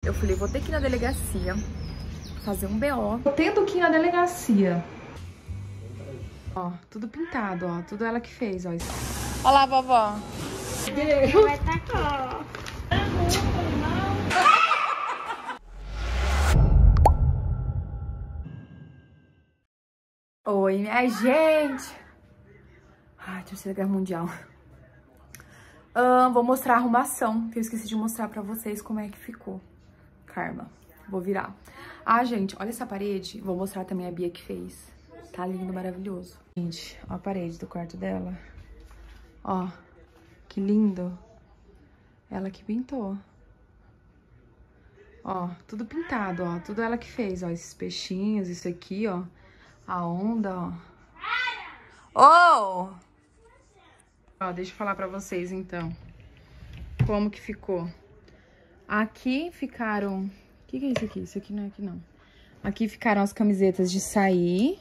Eu falei, vou ter que ir na delegacia fazer um BO. Tô tendo que ir na delegacia. Ó, tudo pintado, ó. Tudo ela que fez, ó. Olha lá, vovó. Vai estar aqui. Oi, minha gente. Ai, Terceira Guerra Mundial. Vou mostrar a arrumação, que eu esqueci de mostrar pra vocês como é que ficou. Karma. Vou virar. Ah, gente, olha essa parede. Vou mostrar também a Bia que fez. Tá lindo, maravilhoso. Gente, ó a parede do quarto dela. Ó, que lindo. Ela que pintou. Ó, tudo pintado, ó. Tudo ela que fez, ó. Esses peixinhos, isso aqui, ó. A onda, ó. Oh! Ó, deixa eu falar pra vocês, então. Como que ficou. Aqui ficaram... O que é isso aqui? Isso aqui não é aqui, não. Aqui ficaram as camisetas de sair.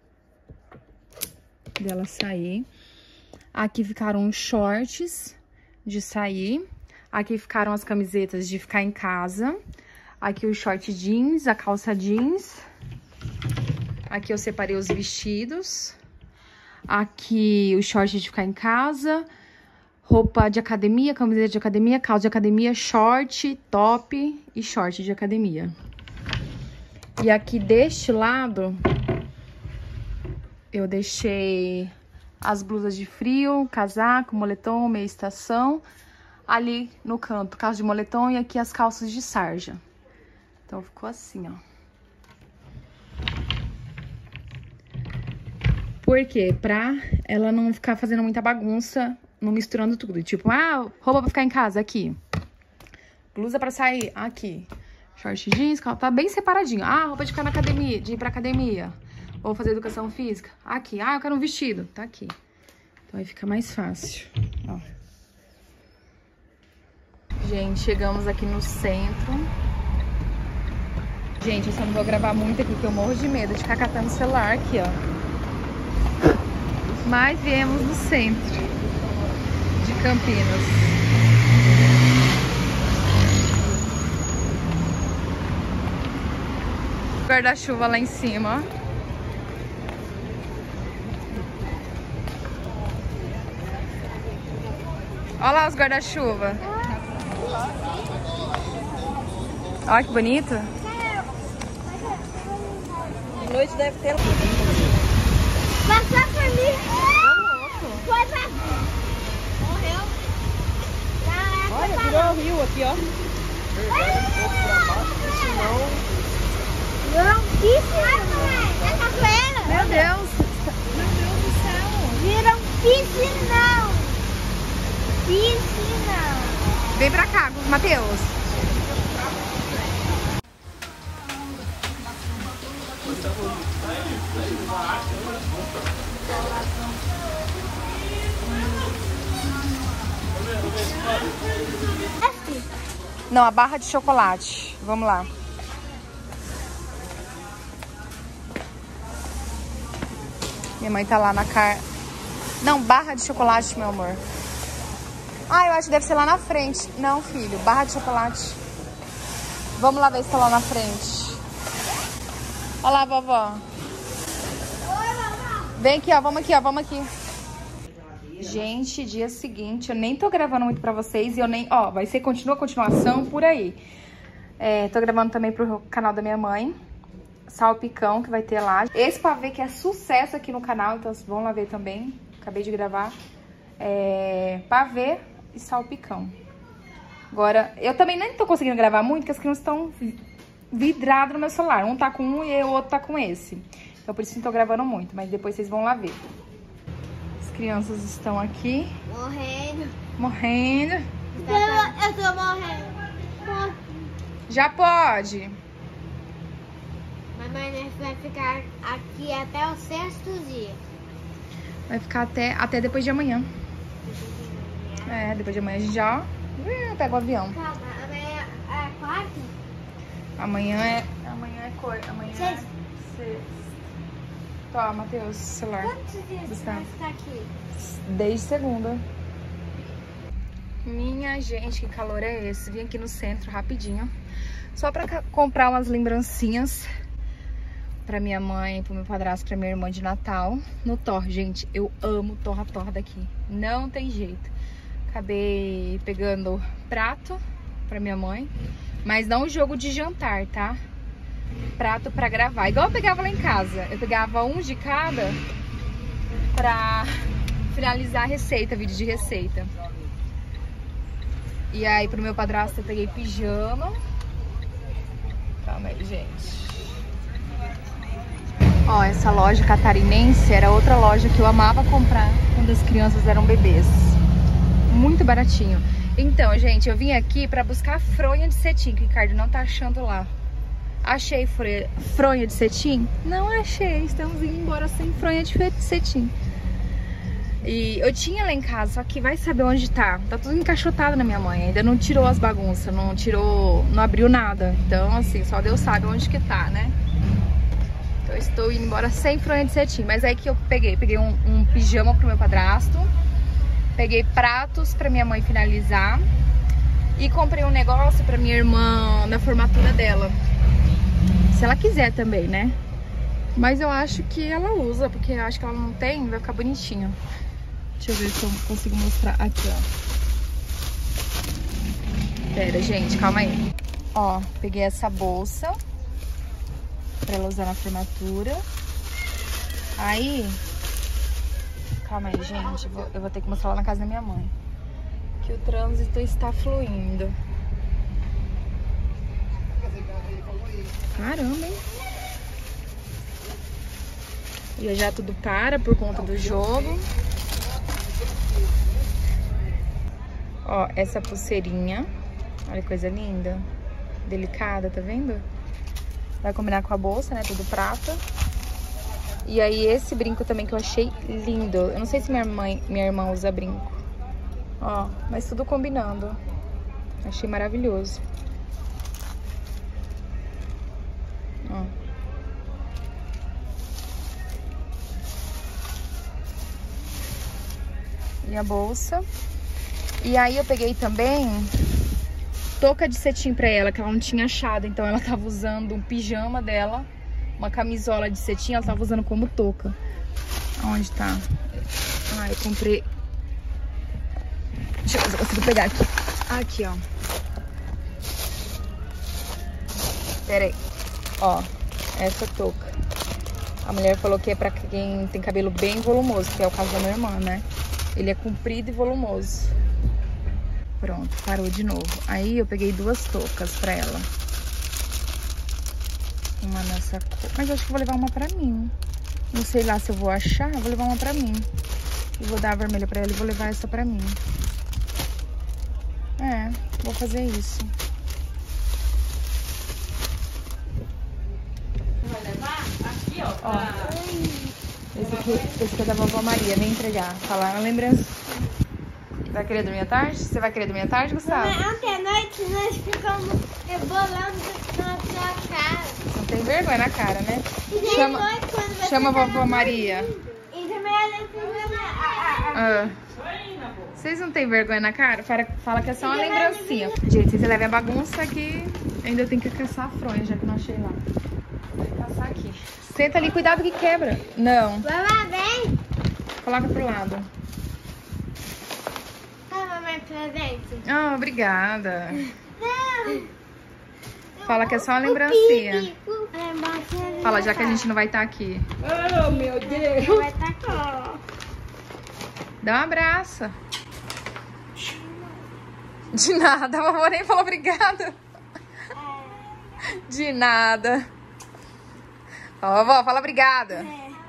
Dela sair. Aqui ficaram os shorts de sair. Aqui ficaram as camisetas de ficar em casa. Aqui o short jeans, a calça jeans. Aqui eu separei os vestidos. Aqui o short de ficar em casa. Roupa de academia, camiseta de academia, calça de academia, short, top e short de academia. E aqui deste lado, eu deixei as blusas de frio, casaco, moletom, meia estação. Ali no canto, calça de moletom e aqui as calças de sarja. Então ficou assim, ó. Por quê? Pra ela não ficar fazendo muita bagunça, não misturando tudo. Tipo, roupa pra ficar em casa, aqui. Blusa pra sair, aqui. Short jeans, tá bem separadinho. Roupa de ficar na academia, de ir pra academia. Ou fazer educação física, aqui. Eu quero um vestido, tá aqui. Então aí fica mais fácil, ó. Gente, chegamos aqui no centro. Gente, eu só não vou gravar muito aqui, porque eu morro de medo de ficar catando o celular aqui, ó. Mas viemos no centro de Campinas. Guarda-chuva lá em cima, ó. Olha lá os guarda-chuva. Olha que bonito. De noite deve ter. Passou por mim. Foi pra... Morreu. Olha, virou o rio aqui, ó. Virou um piscinão. É capoeira. Meu Deus. Meu Deus do céu. Virou um piscinão. Piscinão. Vem pra cá, Matheus. Não, a barra de chocolate. Vamos lá. Minha mãe tá lá na Não, barra de chocolate, meu amor. Eu acho que deve ser lá na frente. Não, filho, barra de chocolate. Vamos lá ver se tá lá na frente. Olha lá, vovó. Vem aqui, ó. Vamos aqui, ó. Vamos aqui. Gente, dia seguinte, eu nem tô gravando muito pra vocês. E eu nem... Ó, vai ser continuação por aí. Tô gravando também pro canal da minha mãe. Salpicão, que vai ter lá. Esse pavê que é sucesso aqui no canal. Então, vocês vão lá ver também. Acabei de gravar. Pavê e salpicão. Agora, eu também nem tô conseguindo gravar muito, porque as crianças estão vidradas no meu celular. Um tá com um e o outro tá com esse. Então, por isso não tô gravando muito, mas depois vocês vão lá ver. As crianças estão aqui. Morrendo. Morrendo. Eu tô morrendo. Já pode. Mamãe vai ficar aqui até o 6º dia. Vai ficar até depois de amanhã. Depois de amanhã a gente já pega o avião. Calma, amanhã é quarta? Amanhã é sexta. Toma, Matheus, celular. Quantos dias você vai ficar aqui? Desde segunda. Minha gente, que calor é esse? Vim aqui no centro rapidinho. Só pra comprar umas lembrancinhas pra minha mãe, pro meu padrasto, pra minha irmã de Natal. No Thor, gente, eu amo Torra daqui. Não tem jeito. Acabei pegando prato pra minha mãe. Mas não jogo de jantar, tá? Prato pra gravar. Igual eu pegava lá em casa. Eu pegava um de cada pra finalizar a receita, vídeo de receita. E aí pro meu padrasto eu peguei pijama. Calma aí, gente. Ó, essa loja catarinense era outra loja que eu amava comprar quando as crianças eram bebês. Muito baratinho. Então, gente, eu vim aqui pra buscar fronha de cetim, que o Ricardo não tá achando lá. Achei fronha de cetim? Não achei. Estamos indo embora sem fronha de cetim. E eu tinha lá em casa, só que vai saber onde tá. Tá tudo encaixotado na minha mãe. Ainda não tirou as bagunças, não abriu nada. Então, assim, só Deus sabe onde que tá, né? Então eu estou indo embora sem fronha de cetim. Mas aí que eu peguei um pijama pro meu padrasto. Peguei pratos pra minha mãe finalizar. E comprei um negócio pra minha irmã na formatura dela. Se ela quiser também, né? Mas eu acho que ela usa, porque eu acho que ela não tem, vai ficar bonitinho. Deixa eu ver se eu consigo mostrar aqui, ó. Pera, gente, calma aí. Ó, peguei essa bolsa pra ela usar na formatura. Aí... Calma aí, gente. Eu vou ter que mostrar lá na casa da minha mãe. Que o trânsito está fluindo. Caramba, hein? E já tudo para por conta do jogo. Ó, essa pulseirinha. Olha que coisa linda. Delicada, tá vendo? Vai combinar com a bolsa, né? Tudo prata. E aí esse brinco também que eu achei lindo. Eu não sei se minha irmã usa brinco. Ó, mas tudo combinando. Achei maravilhoso. Ó. E a bolsa. E aí eu peguei também touca de cetim pra ela, que ela não tinha achado. Então ela tava usando um pijama dela, uma camisola de cetim, ela tava usando como touca. Onde tá? Ah, eu comprei. Deixa eu ver se eu consigo pegar aqui. Aqui, ó. Pera aí. Ó, essa touca. A mulher falou que é pra quem tem cabelo bem volumoso, que é o caso da minha irmã, né? Ele é comprido e volumoso. Pronto, parou de novo. Aí eu peguei duas toucas pra ela. Uma nessa cor. Mas eu acho que vou levar uma pra mim. Não sei lá se eu vou achar. Eu vou levar uma pra mim. E vou dar a vermelha pra ela e vou levar essa pra mim. É, vou fazer isso. Você vai levar? Aqui, ó. Esse aqui é da vovó Maria. Vem entregar. Falar uma lembrança. Vai querer dormir à tarde? Você vai querer dormir à tarde, Gustavo? Ontem à noite nós ficamos rebolando na sua cara. Não tem vergonha na cara, né? E Chama, depois, quando você chama a tava vovó Maria. E também ela Ah. Vocês não tem vergonha na cara? Fala que é só uma lembrancinha. Gente, vocês levem a bagunça que ainda tem que caçar a fronha, já que não achei lá. Vou caçar aqui. Senta ali, cuidado que quebra. Não. Vai lá, vem. Coloca pro lado. Toma mais presente. Ah, obrigada. Não. Fala que é só uma lembrancinha. Lembrancinha. Fala, já que a gente não vai estar aqui. Oh, meu Deus. Vai estar aqui. Dá um abraço. De nada, a vovó nem falou obrigada. De nada. Ó, vovó, fala obrigada.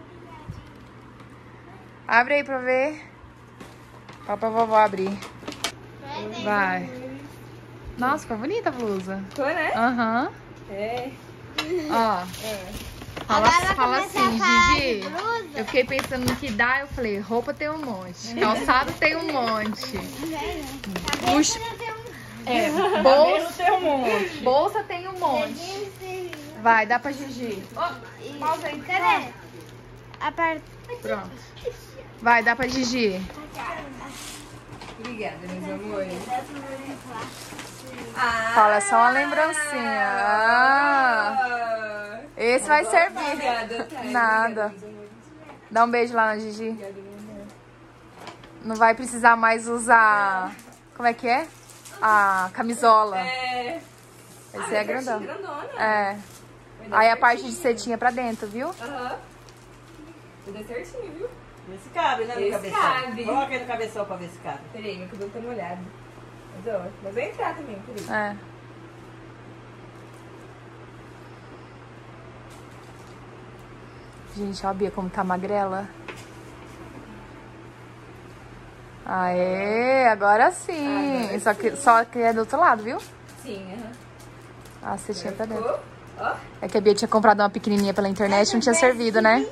Abre aí pra ver. Fala pra vovó abrir. Vai. Nossa, ficou bonita a blusa. Foi, né? Aham. É. Ó. Fala assim, Gigi. Eu fiquei pensando no que dá, eu falei, roupa tem um monte. Calçado tem um monte. Puxa. É, bolsa tem um monte. Bolsa tem um monte. Vai, dá pra Gigi. Oh, pausa aí. Cadê? Aperta. Pronto. Vai, dá pra Gigi. Obrigada, meus amores. Fala, é só uma lembrancinha. Esse vai servir. Nada. Dá um beijo lá na Gigi. Não vai precisar mais usar... Como é que é? A camisola. Esse é grandão. É. Aí a parte de cetinha pra dentro, viu? Aham. Tudo é certinho, viu? Esse cabe, né? Esse No cabeção. cabe. Coloca aí no cabeção pra ver se cabe. Peraí, meu cabelo tá molhado. Mas vai entrar também, peraí. É. Gente, ó a Bia como tá magrela. Aê, agora sim. Agora Só que é do outro lado, viu? Sim, aham. A cestinha pra dentro. Ficou? Ó. É que a Bia tinha comprado uma pequenininha pela internet e não tinha servido, né?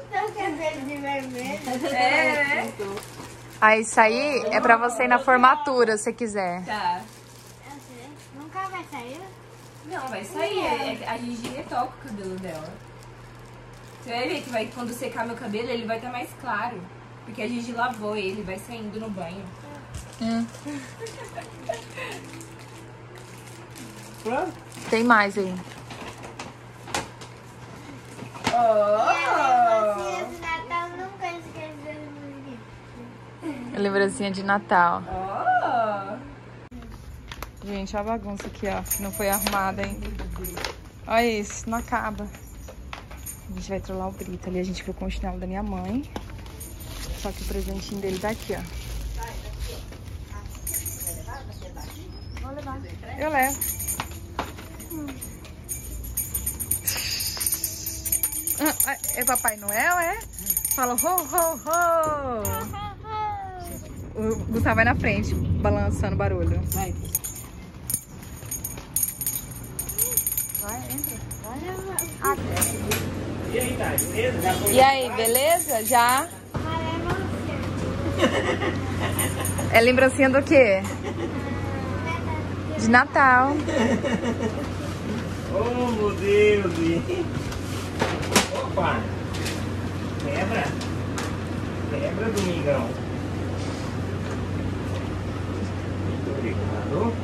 É. Aí isso aí é pra você ir na formatura, se você quiser. Tá. Nunca vai sair? Não, vai sair. A Gigi retoca o cabelo dela. Você vai ver que quando secar meu cabelo, ele vai estar mais claro. Porque a Gigi lavou ele, vai saindo no banho. Pronto. Tem mais aí. Lembrancinha de Natal nunca esqueceu de Lembrancinha de Natal. Ó. Gente, olha a bagunça aqui, ó. Que não foi arrumada ainda. Olha isso, não acaba. A gente vai trollar o Brito ali. A gente viu com o chinelo da minha mãe. Só que o presentinho dele tá aqui, ó. Vou levar. Eu levo. É Papai Noel, é? Fala ho, ho, ho! O Gustavo vai na frente, balançando barulho. Vai. Vai, entra. E aí, tá? Beleza? Já foi? E aí, beleza? Já? É lembrancinha do quê? De Natal. Oh, meu Deus. Opa. Quebra. Quebra, Domingão. Muito obrigado.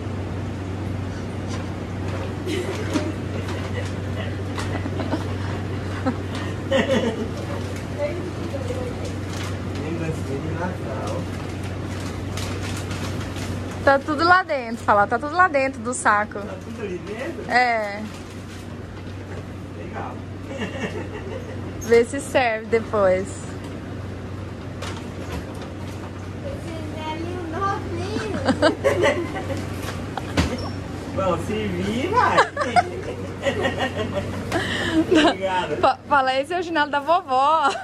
Lembrancinha de Natal. Tá tudo lá dentro, fala. Tá tudo lá dentro do saco. Tá tudo ali dentro? É. Legal. Vê se serve depois. Esse velhinho novinho. Bom, se vir, vai. Obrigado. Fala, esse é o chinelo da vovó. Ai.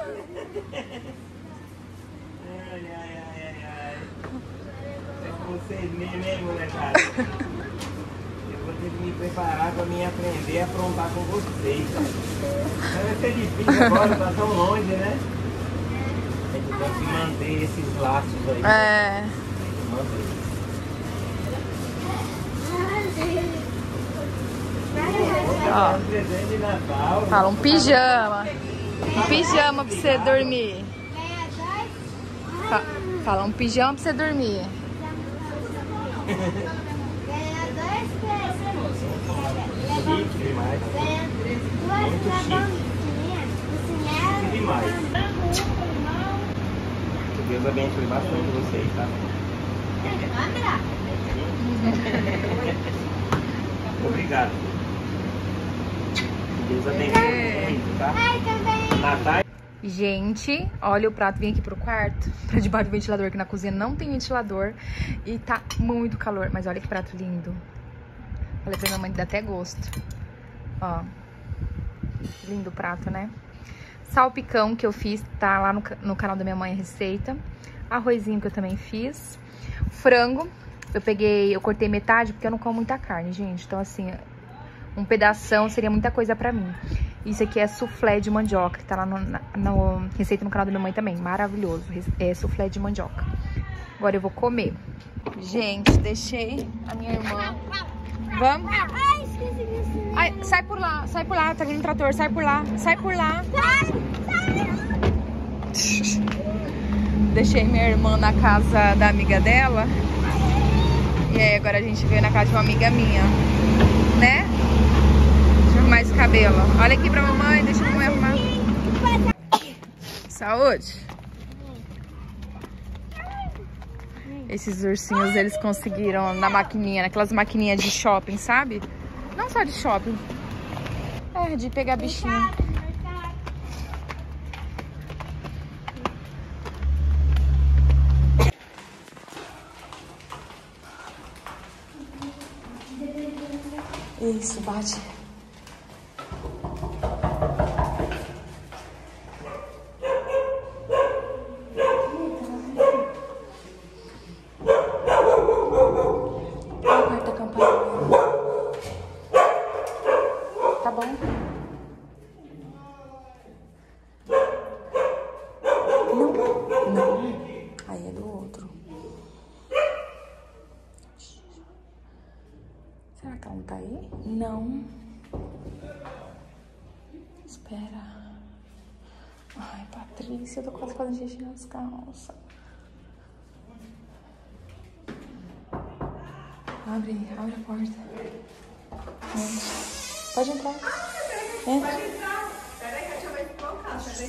É com vocês mesmo, hein, molecada? Eu vou ter que me preparar pra mim aprender a aprontar com vocês. Vai ser difícil agora, tá tão longe, né? A gente tem que manter esses laços aí. É. Manter. Ó. Um presente de Natal. Fala, um pijama. Um pijama pra você dormir. Ganha dois. Fala, um pijama pra você dormir. Ganha dois pesos. Chique demais. Ganha duas levantinhas. Chique demais. Que Deus abençoe bastante vocês, tá? Obrigado. Que Deus abençoe muito, tá? Ai, também. Natal. Gente, olha o prato. Vim aqui pro quarto, pra debaixo do ventilador, que na cozinha não tem ventilador. E tá muito calor. Mas olha que prato lindo. Falei pra minha mãe que dá até gosto. Ó. Lindo o prato, né? Salpicão que eu fiz, tá lá no canal da minha mãe a receita. Arrozinho que eu também fiz. Frango. Eu cortei metade porque eu não como muita carne, gente. Então, assim, um pedação seria muita coisa pra mim. Isso aqui é soufflé de mandioca, que tá lá no receita no canal da minha mãe também. Maravilhoso. É soufflé de mandioca. Agora eu vou comer. Gente, deixei a minha irmã. Vamos? Ai, esqueci disso. Ai, sai por lá, tá vindo o trator, sai por lá, sai por lá. Deixei minha irmã na casa da amiga dela E aí, agora a gente veio na casa de uma amiga minha, né? Deixa eu arrumar esse cabelo. Olha aqui pra mamãe, deixa a mamãe arrumar. Saúde. Esses ursinhos, eles conseguiram na maquininha, naquelas maquininhas de shopping, sabe? Não só de shopping. É, de pegar bichinho. Isso, bate. Aperta a campainha. Tá bom? Não. Aí é do outro. Será que ela não tá aí? Não. Espera. Ai, Patrícia, eu tô quase fazendo xixi nas calças. Abre a porta. Entra. Pode entrar. Entra. Pode entrar. Peraí, deixa eu ver se colocar. Peraí.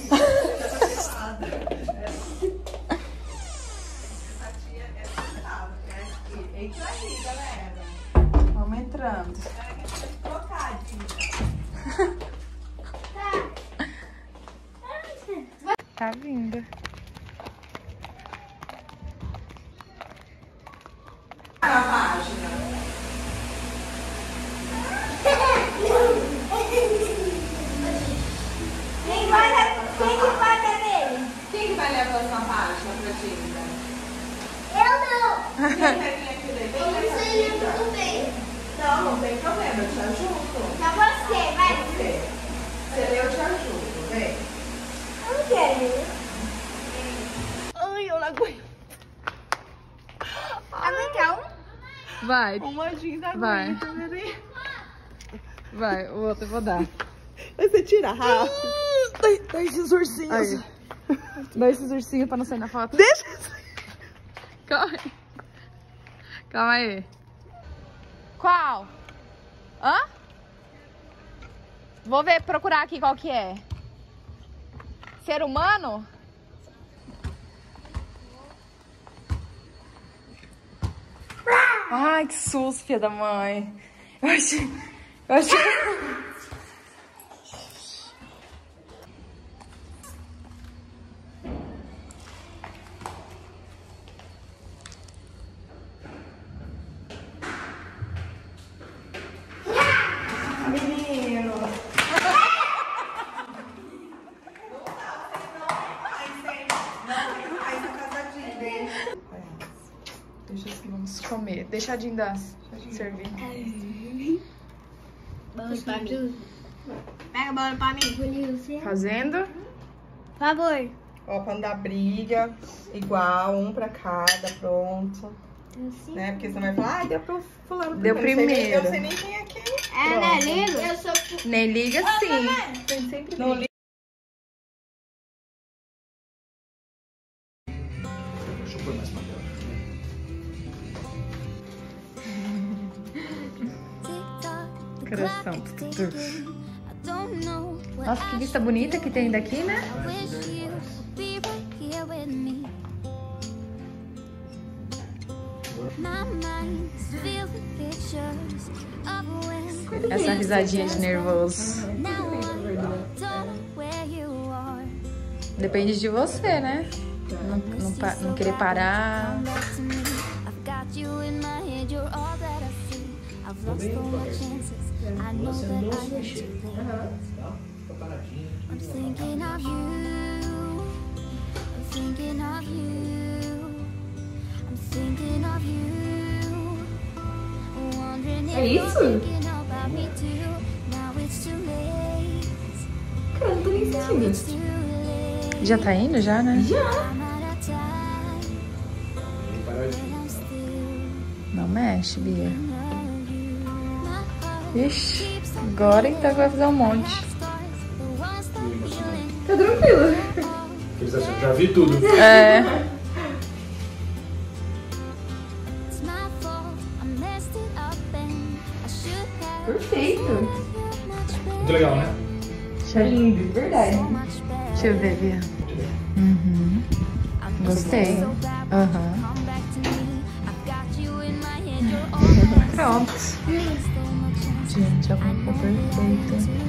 Essa tia é brava. Entra aí, galera. Vamos entrando. Peraí, deixa eu colocar, Dinha. Tá vindo. A página. Quem que vai nele? Quem que vai levar essa página pra Dinha? Eu não. Quem vai vir aqui daí? Eu não sei ler muito bem. Não, não tem problema, eu te ajudo. Então você, vai. Você lê, eu te ajudo, vem. Eu não quero ler. Ai, eu não aguento. Aguentar Vai. Uma jeans Vai. aguenta, peraí. Vai, o outro eu vou dar. Você tira rápido. Dá esses ursinhos. Aí. Dá esses ursinhos pra não sair na foto. Deixa. Calma aí. Calma aí. Qual? Hã? Vou ver, procurar aqui qual que é. Ser humano? Ai, que susto, filha da mãe. Eu achei... Menino. Deixa assim, vamos comer. Deixa a Dinda servir. Bolo pra tu. Pega a bola pra mim. Fazendo. Por favor. Ó, quando dá briga, igual, um pra cada, pronto. Assim. Né? Porque você vai falar, ai, deu pro fulano Deu primeiro. Eu não sei nem quem é quem. É, né, lindo? Eu sou... Nem liga sim. Tem sempre Não briga. Deixa eu pôr mais papel. Coração. Nossa, que vista bonita que tem daqui, né? Essa risadinha de nervoso. Depende de você, né? Não querer parar. I'm thinking of you. I'm thinking of you. I'm thinking of you. Wondering if you're thinking about me too. Now it's too late. Cara, não tô nem Now it's sentindo. too late. Já tá indo, já, né? I'm out of time, but I'm still Não mexe, Bia. of you. My heart Ixi, agora então vai fazer um monte. starts the ones that feeling. Tá tranquilo. Eles acham, já vi tudo. É. It's my fault. Muito legal, né? Deixa eu, Lindo, de verdade. deixa eu ver, Bia. Uhum. Gostei. Aham. Pronto. Gente, a roupa perfeita.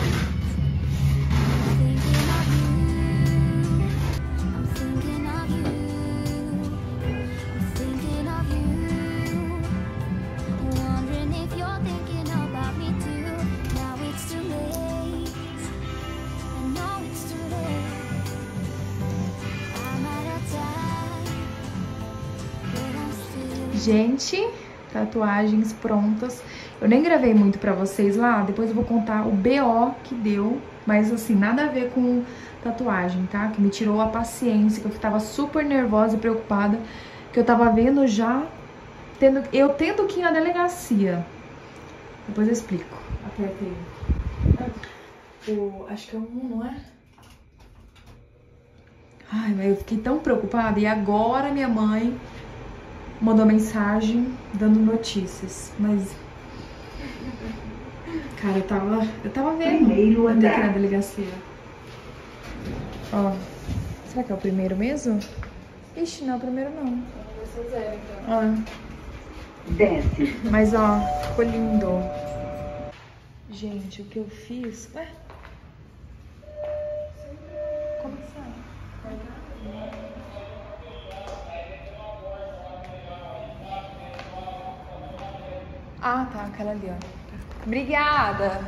Gente, tatuagens prontas. Eu nem gravei muito pra vocês lá, depois eu vou contar o BO que deu, mas assim, nada a ver com tatuagem, tá? Que me tirou a paciência, que eu tava super nervosa e preocupada, que eu tava vendo já, eu tendo que ir na delegacia. Depois eu explico. Apertei. Acho que é um, não é? Ai, mas eu fiquei tão preocupada e agora minha mãe mandou mensagem dando notícias, mas... Cara, eu tava vendo eu ter que ir na delegacia. Ó, será que é o primeiro mesmo? Ixi, não é o primeiro não. Ó. Desce. Mas ó, ficou lindo. Gente, o que eu fiz... Ué? Começar. Ah, tá, aquela ali, ó. Obrigada.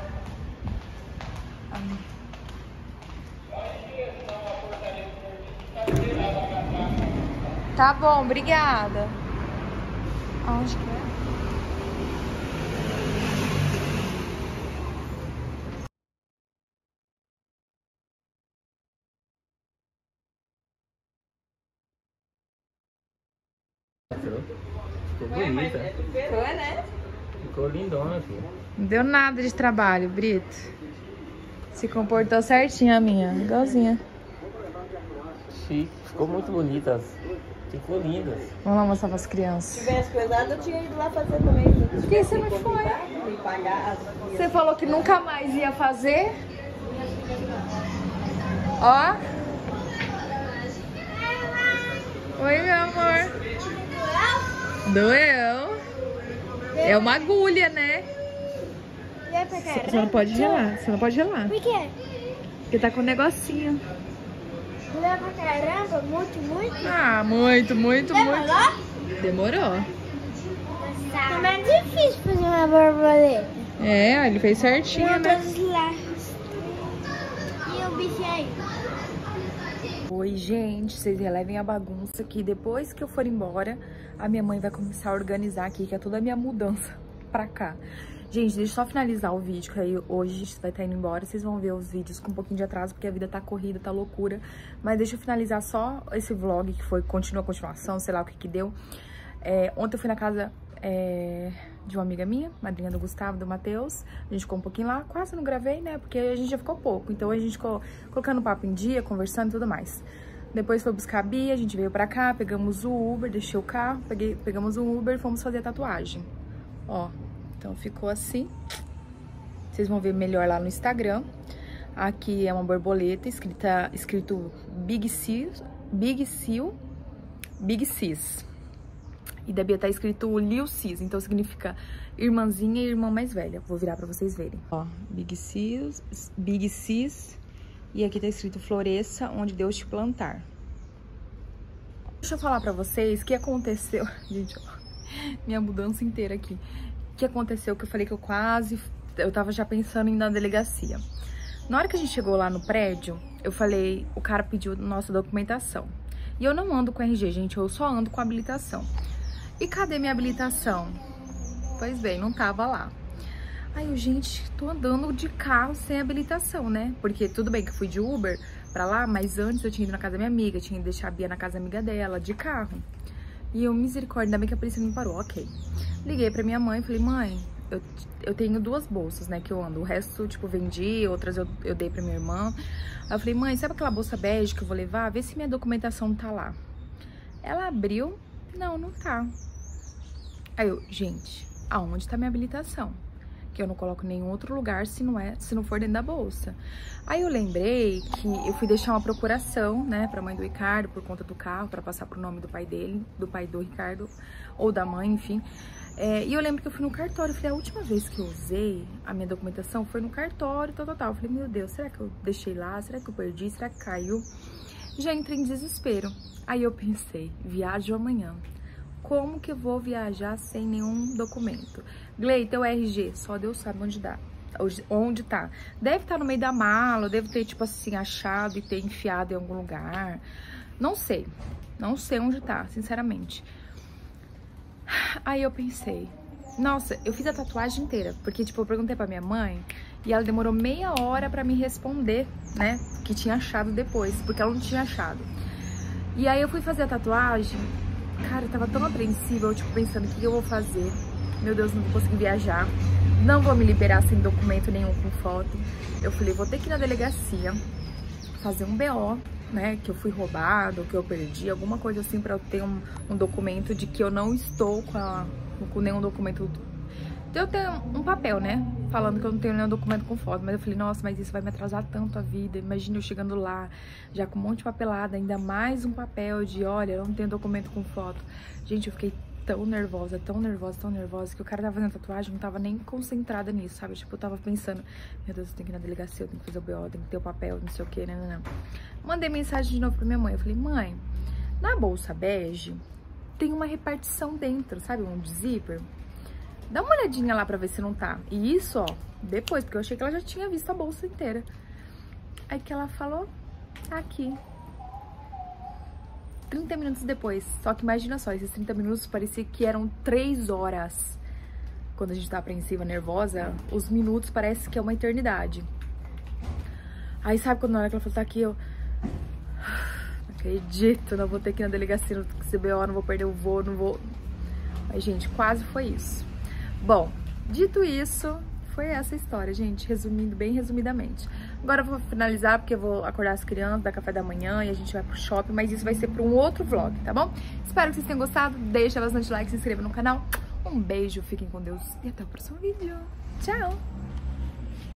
Tá bom, obrigada. Aonde que é? Ficou bonita. Foi, né? Ficou lindona, filho. Não deu nada de trabalho, Brito. Se comportou certinho a minha, igualzinha. Chique. Ficou muito bonitas. Ficou lindas. Vamos lá mostrar pras crianças. Se tivesse coisado, eu tinha ido lá fazer também. Por que você não foi? E pagar as... Você falou que nunca mais ia fazer? Ó. Oi, meu amor. Doeu. É uma agulha, né? Você não pode gelar. Você não pode gelar. Por quê? Porque tá com um negocinho. Doeu pra caramba? Muito? Ah, muito. Demorou. Não é difícil fazer uma borboleta. É, ele fez certinho, né? E o bicho aí? Oi, gente, vocês relevem a bagunça que depois que eu for embora, a minha mãe vai começar a organizar aqui, que é toda a minha mudança pra cá. Gente, deixa eu só finalizar o vídeo, que aí hoje a gente vai estar indo embora. Vocês vão ver os vídeos com um pouquinho de atraso, porque a vida tá corrida, tá loucura. Mas deixa eu finalizar só esse vlog, que foi continuação, sei lá o que que deu. Ontem eu fui na casa de uma amiga minha, madrinha do Gustavo, do Matheus. A gente ficou um pouquinho lá, quase não gravei, né? Porque a gente já ficou pouco. Então a gente ficou colocando o papo em dia, conversando e tudo mais. Depois foi buscar a Bia, a gente veio pra cá, pegamos o Uber, deixei o carro, pegamos o Uber e fomos fazer a tatuagem. Ó, então ficou assim. Vocês vão ver melhor lá no Instagram. Aqui é uma borboleta escrito Big Sis. E da Bia tá escrito Lil Sis, então significa irmãzinha e irmã mais velha. Vou virar pra vocês verem. Ó, Big Sis. E aqui tá escrito Floresça, onde Deus te plantar. Deixa eu falar pra vocês o que aconteceu. Gente, ó, minha mudança inteira aqui. O que aconteceu que eu falei que eu tava já pensando em ir na delegacia. Na hora que a gente chegou lá no prédio, eu falei, o cara pediu nossa documentação. E eu não ando com RG, gente, eu só ando com habilitação. E cadê minha habilitação? Pois bem, não tava lá. Aí eu, gente, tô andando de carro sem habilitação, né? Porque tudo bem que eu fui de Uber pra lá, mas antes eu tinha ido na casa da minha amiga, tinha ido deixar a Bia na casa da amiga dela, de carro. E eu, misericórdia, ainda bem que a polícia me parou, ok. Liguei pra minha mãe e falei, mãe, eu tenho 2 bolsas, né, que eu ando. O resto, tipo, vendi, outras eu dei pra minha irmã. Aí eu falei, mãe, sabe aquela bolsa bege que eu vou levar? Vê se minha documentação tá lá. Ela abriu, não tá. Aí eu, gente, aonde tá minha habilitação? que eu não coloco em nenhum outro lugar se não for dentro da bolsa. Aí eu lembrei que eu fui deixar uma procuração, né, pra mãe do Ricardo, por conta do carro, pra passar pro nome do pai dele, do pai do Ricardo, ou da mãe, enfim. E eu lembro que eu fui no cartório, eu falei, a última vez que eu usei a minha documentação foi no cartório, tal. Eu falei, meu Deus, será que eu deixei lá? Será que eu perdi? Será que caiu? Já entrei em desespero. Aí eu pensei, viajo amanhã. Como que eu vou viajar sem nenhum documento? Glei, teu RG, só Deus sabe onde tá. Deve estar no meio da mala, devo ter, tipo assim, achado e ter enfiado em algum lugar. Não sei onde tá, sinceramente. Aí eu pensei, nossa, eu fiz a tatuagem inteira, porque, tipo, eu perguntei pra minha mãe e ela demorou meia hora pra me responder, né, que tinha achado depois, porque ela não tinha achado. E aí eu fui fazer a tatuagem, cara, eu tava tão apreensiva, eu, tipo, pensando, o que eu vou fazer? Meu Deus, não vou conseguir viajar, não vou me liberar sem documento nenhum com foto. Eu falei, vou ter que ir na delegacia, fazer um BO, né, que eu fui roubado, que eu perdi, alguma coisa assim pra eu ter um documento de que eu não estou com nenhum documento. Eu tenho um papel, né, falando que eu não tenho nenhum documento com foto, mas eu falei, nossa, mas isso vai me atrasar tanto a vida, imagina eu chegando lá, já com um monte de papelada, ainda mais um papel de, olha, eu não tenho documento com foto. Gente, eu fiquei tão nervosa, que o cara tava fazendo tatuagem, não tava nem concentrada nisso, sabe? Tipo, eu tava pensando, meu Deus, eu tenho que ir na delegacia, eu tenho que fazer o BO, tenho que ter o papel, não sei o que, né? Mandei mensagem de novo pra minha mãe, eu falei, mãe, na bolsa bege tem uma repartição dentro, sabe? Um zíper. Dá uma olhadinha lá pra ver se não tá. E isso, ó, depois, porque eu achei que ela já tinha visto a bolsa inteira. Aí que ela falou, tá aqui. 30 minutos depois. Só que imagina só, esses 30 minutos parecia que eram 3 horas. Quando a gente tá apreensiva, nervosa, os minutos parece que é uma eternidade. Aí sabe quando na hora que ela falou, tá aqui, eu... Não acredito, não vou ter que ir na delegacia, não vou ter que CBO, não vou perder o voo, não vou... Mas, gente, quase foi isso. Bom, dito isso, foi essa história, gente, resumindo bem resumidamente. Agora eu vou finalizar porque eu vou acordar as crianças, dar café da manhã e a gente vai pro shopping, mas isso vai ser para um outro vlog, tá bom? Espero que vocês tenham gostado, deixa bastante like, se inscreva no canal. Um beijo, fiquem com Deus e até o próximo vídeo. Tchau!